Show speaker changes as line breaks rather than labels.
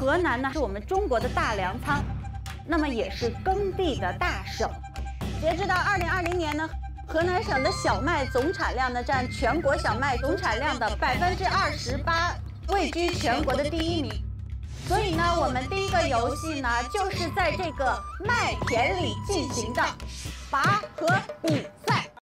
河南呢是我们中国的大粮仓，那么也是耕地的大省。截止到2020年呢，河南省的小麦总产量呢占全国小麦总产量的28%，位居全国的第1名。所以呢，我们第一个游戏呢就是在这个麦田里进行的拔河比。